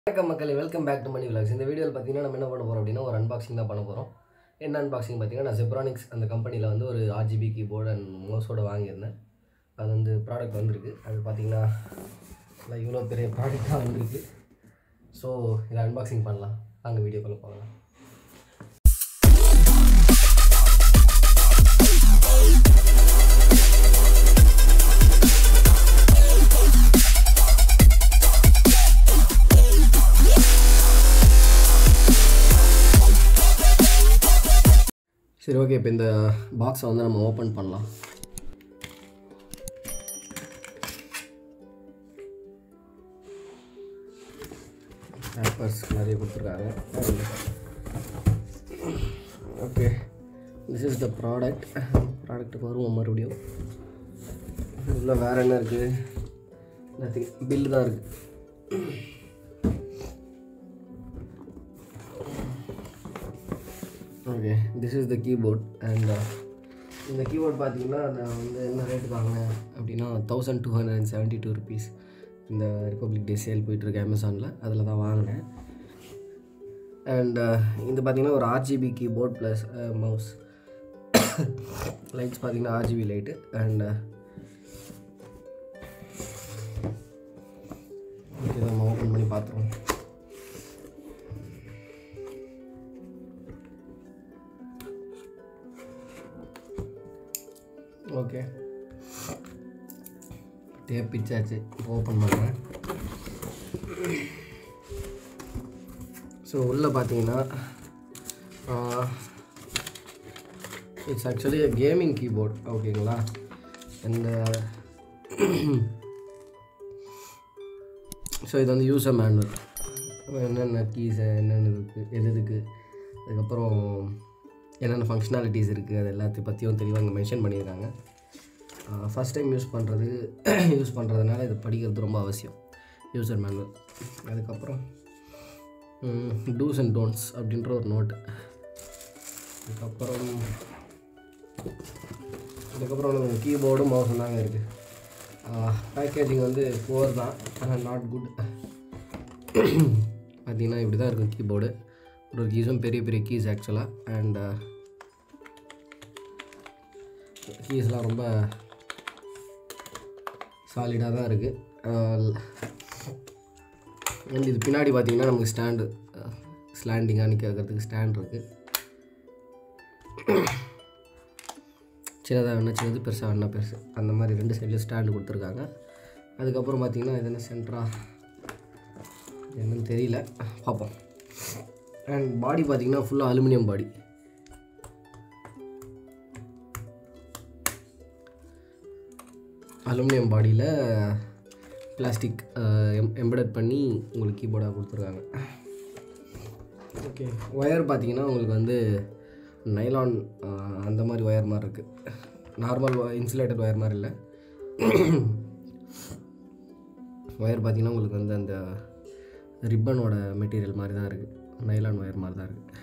வணக்கம் மக்களே, welcome back to Mani vlogs. இந்த வீடியோவில் பார்த்தீங்கன்னா நம்ம என்ன பண்ண போகிறோம் அப்படின்னா ஒரு அன்பாக்சிங் தான் பண்ண போகிறோம். என்ன அன்பாக்சிங் பார்த்தீங்கன்னா, நான் Zeb-Tronics அந்த கம்பெனியில் வந்து ஒரு RGB கீபோர்டு அண்ட் மவுஸோடு வாங்கியிருந்தேன். அது வந்து ப்ராடக்ட் வந்திருக்கு. அது பார்த்தீங்கன்னா இவ்வளோ பெரிய ப்ராடக்டாக வந்திருக்கு. ஸோ இதை அன்பாக்சிங் பண்ணலாம். அங்கே வீடியோக்குள்ளே போகலாம். சரி, ஓகே. இப்போ இந்த பாக்ஸை வந்து நம்ம ஓப்பன் பண்ணலாம். பேப்பர்ஸ் நிறைய கொடுத்துருக்காங்க. ஓகே, திஸ் இஸ் த ப்ராடக்ட்டுக்கு வருவோம் மறுபடியும். இதில் வேறு என்ன இருக்குது? நத்திங், பில்லு தான் இருக்குது. Okay, this is the keyboard. And இந்த கீபோர்ட் பார்த்தீங்கன்னா நான் வந்து என்ன ரேட்டு வாங்கினேன் அப்படின்னா 1272 ருபீஸ். இந்த ரிப்பப்ளிக் டே சேல் போயிட்டுருக்கு அமேசானில், அதில் தான் வாங்கினேன். அண்ட் இது பார்த்திங்கன்னா ஒரு RGB keyboard plus mouse. Lights பார்த்திங்கன்னா RGB லைட்டு. அண்ட் இதை நம்ம ஓப்பன் பண்ணி பார்த்துருவோம். ஓகே, டேப் பிச்சாச்சு. ஓப்பன் பண்ணுறேன். ஸோ உள்ளே பார்த்தீங்கன்னா இட்ஸ் ஆக்சுவலி கேமிங் கீபோர்ட். ஓகேங்களா? இந்த ஸோ இது வந்து யூசர் மேனுவல், என்னென்ன கீஸு என்னென்ன இருக்குது, எதுக்கு, அதுக்கப்புறம் என்னென்ன ஃபங்க்ஷனாலிட்டிஸ் இருக்குது, அது எல்லாத்தையும் பற்றியும் தெளிவாக இங்கே மென்ஷன் பண்ணியிருக்காங்க. ஃபஸ்ட் டைம் யூஸ் பண்ணுறதுனால இது படிக்கிறது ரொம்ப அவசியம். யூசர் மேனுவல், அதுக்கப்புறம் டூஸ் அண்ட் டோன்ட்ஸ் அப்படின்ற ஒரு நோட்டு. அதுக்கப்புறம் கீபோர்டும் மவுஸும் தாங்க இருக்குது. பேக்கேஜிங் வந்து புவர் தான், ஆனால் நாட் குட். பார்த்திங்கன்னா இப்படி தான் இருக்கும் கீபோர்டு. ஒரு கீஸும் பெரிய பெரிய கீஸ் ஆக்சுவலாக. அண்ட் கீஸ்லாம் ரொம்ப சாலிடாக தான் இருக்குது. அண்ட் இது பின்னாடி பார்த்திங்கன்னா நமக்கு ஸ்டாண்டு, ஸ்லாண்டிங்காக நிற்கிறதுக்கு ஸ்டாண்ட் இருக்குது. சின்னதாக வேணா சின்னது, பெருசாக வேணா பெருசு, அந்த மாதிரி 2 சைடில் ஸ்டாண்டு கொடுத்துருக்காங்க. அதுக்கப்புறம் பார்த்திங்கன்னா இது என்ன சென்ட்ரா என்னன்னு தெரியல, பார்ப்போம். அண்ட் பாடி பார்த்திங்கன்னா ஃபுல்லாக அலுமினியம் பாடி. அலுமினியம் பாடியில் பிளாஸ்டிக் எம்பெடட் பண்ணி உங்களுக்கு கீபோர்டாக கொடுத்துருக்காங்க. ஓகே, ஒயர் பார்த்திங்கன்னா உங்களுக்கு வந்து நைலான் அந்த மாதிரி ஒயர் மாதிரி இருக்குது. நார்மல் இன்சுலேட்டட் ஒயர் மாதிரி இல்லை. ஒயர் பார்த்திங்கன்னா உங்களுக்கு வந்து அந்த ரிப்பனோட மெட்டீரியல் மாதிரி தான் இருக்குது. நைலான் ஒயர் மாதிரி தான் இருக்குது.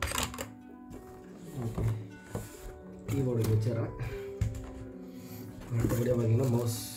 ஓகே, கீபோர்டு வச்சிடறேன். அடுத்தபடியாக பார்த்திங்கன்னா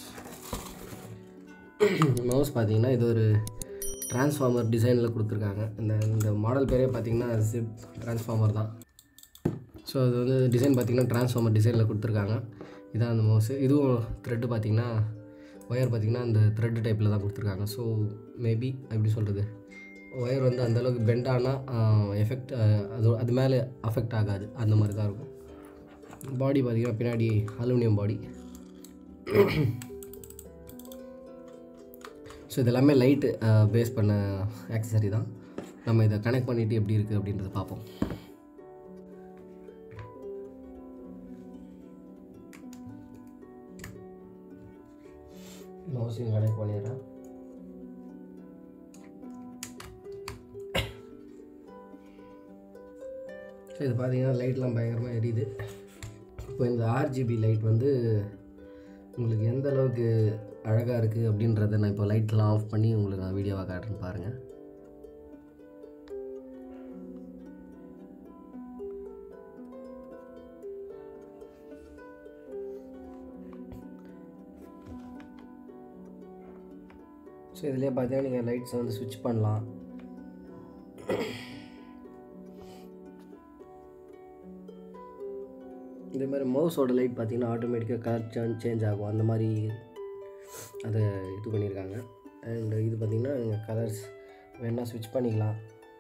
மவுஸ் பார்த்திங்கன்னா இது ஒரு ட்ரான்ஸ்ஃபார்மர் டிசைனில் கொடுத்துருக்காங்க. இந்த மாடல் பேரே பார்த்திங்கன்னா Zeb-Transformer தான். ஸோ அது வந்து டிசைன் பார்த்திங்கன்னா ட்ரான்ஸ்ஃபார்மர் டிசைனில் கொடுத்துருக்காங்க. இதான் அந்த மவுஸு. இதுவும் த்ரெட்டு பார்த்திங்கன்னா ஒயர் பார்த்திங்கன்னா அந்த த்ரெட்டு டைப்பில் தான் கொடுத்துருக்காங்க. ஸோ மேபி எப்படி சொல்கிறது, ஒயர் வந்து அந்தளவுக்கு பெண்ட் ஆனால் எஃபெக்ட் அது மேலே அஃபெக்ட் ஆகாது, அந்த மாதிரி தான் இருக்கும். பாடி பார்த்திங்கன்னா பின்னாடி அலுமினியம் பாடி. ஸோ இது எல்லாமே லைட்டு பேஸ் பண்ண ஆக்சசரி தான். நம்ம இதை கனெக்ட் பண்ணிவிட்டு எப்படி இருக்குது அப்படின்றத பார்ப்போம். மவுஸையும் கனெக்ட் பண்ணிடுறேன். ஸோ இது பார்த்திங்கன்னா லைட்லாம் பயங்கரமாக எரியுது. இப்போ இந்த RGB லைட் வந்து உங்களுக்கு எந்த அளவுக்கு அழகாக இருக்குது அப்படின்றத நான் இப்போ லைட்லாம் ஆஃப் பண்ணி உங்களுக்கு நான் வீடியோவாக காட்டுறேன்னு பாருங்கள். ஸோ இதிலே பார்த்தீங்கன்னா நீங்கள் லைட்ஸை வந்து ஸ்விட்ச் பண்ணலாம். இதே மாதிரி மவுஸோட லைட் பார்த்தீங்கன்னா ஆட்டோமேட்டிக்காக கலர் சேஞ்ச் ஆகும், அந்த மாதிரி அதை இது பண்ணியிருக்காங்க. அண்ட் இது பார்த்திங்கன்னா நீங்கள் கலர்ஸ் வேணால் ஸ்விட்ச் பண்ணிக்கலாம்.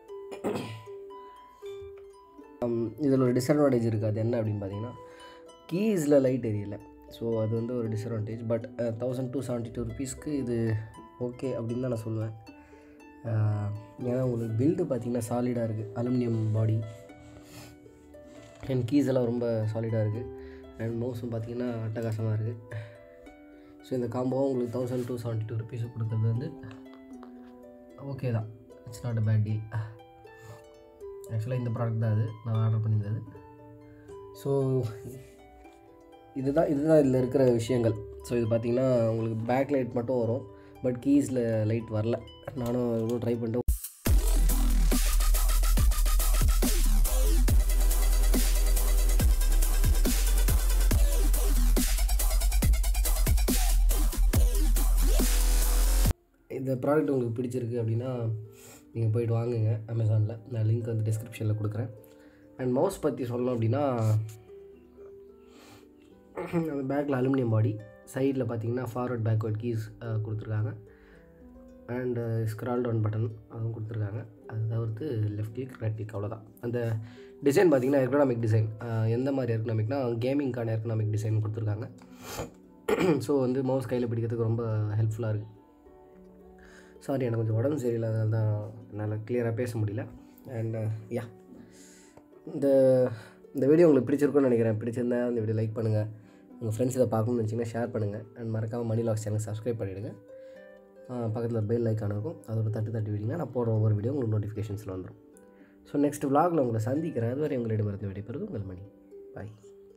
இதில் ஒரு டிஸ்அட்வான்டேஜ் இருக்குது. அது என்ன அப்படின்னு பார்த்தீங்கன்னா கீஸில் லைட் எரியலை. ஸோ அது வந்து ஒரு டிஸ்அட்வான்டேஜ். பட் 1272 ருபீஸ்க்கு இது ஓகே அப்படின்னு தான் நான் சொல்லுவேன். ஏன்னா உங்களுக்கு பில்டு பார்த்திங்கன்னா சாலிடாக இருக்குது, அலுமினியம் பாடி அண்ட் கீஸ் எல்லாம் ரொம்ப சாலிடாக இருக்குது. அண்ட் மவுஸும் பார்த்திங்கன்னா அட்டகாசமாக இருக்குது. ஸோ இந்த காம்போவும் உங்களுக்கு 1272 ருபீஸ் கொடுக்குறது வந்து ஓகே தான். It's not a bad deal. ஆக்சுவலாக இந்த ப்ராடக்ட் தான் அது நான் ஆர்டர் பண்ணியிருந்தது. ஸோ இதுதான் இதில் இருக்கிற விஷயங்கள். ஸோ இது பார்த்திங்கன்னா உங்களுக்கு பேக் லைட் மட்டும் வரும், பட் கீஸில் லைட் வரல. நானும் எவ்வளோ ட்ரை பண்ணிட்டு இந்த ப்ராடக்ட் உங்களுக்கு பிடிச்சிருக்கு அப்படின்னா நீங்கள் போய்ட்டு வாங்குங்க அமேசானில். நான் லிங்க் வந்து டிஸ்கிரிப்ஷனில் கொடுக்குறேன். அண்ட் மவுஸ் பற்றி சொல்லணும் அப்படின்னா அந்த பேக்கில் அலுமினியம் பாடி, சைடில் பார்த்தீங்கன்னா ஃபார்வர்ட் பேக்வர்ட் கீஸ் கொடுத்துருக்காங்க. அண்டு ஸ்க்ரால் டவுன் பட்டன் அதுவும் கொடுத்துருக்காங்க. அது தவிர்த்து லெஃப்ட் கிளிக் ரைட் கிளிக், அவ்வளோதான். அந்த டிசைன் பார்த்திங்கன்னா எர்கனாமிக் டிசைன். எந்த மாதிரி எர்கனாமிக்னா கேமிங்கான எர்கனாமிக் டிசைன் கொடுத்துருக்காங்க. ஸோ வந்து மவுஸ் கையில் பிடிக்கிறதுக்கு ரொம்ப ஹெல்ப்ஃபுல்லாக இருக்குது. சாரி, எனக்கு கொஞ்சம் உடம்பு சரியில்லை, அதனால தான் என்னால் கிளியராக பேச முடியல. அண்ட் யா, இந்த வீடியோ உங்களுக்கு பிடிச்சிருக்குன்னு நினைக்கிறேன். பிடிச்சிருந்தா இந்த வீடியோ லைக் பண்ணுங்கள். உங்கள் ஃப்ரெண்ட்ஸ் இதை பார்க்கணும்னு நினச்சிங்கன்னா ஷேர் பண்ணுங்கள். அண்ட் மறக்காமல் மணி லாக்ஸ் சேனல் சப்ஸ்கிரைப் பண்ணிவிடுங்க. பக்கத்தில் பெல் ஐக்கான் இருக்கும், அது ஒரு தட்டு விடுங்க. நான் போடுற ஒவ்வொரு வீடியோ உங்களுக்கு நோட்டிஃபிகேஷன்ஸில் வந்துடும். ஸோ நெக்ஸ்ட் vlogல உங்களை சந்திக்கிறேன். அதுவரை உங்களிடமிருந்து விடைபெறுவது உங்கள் மணி. பாய்.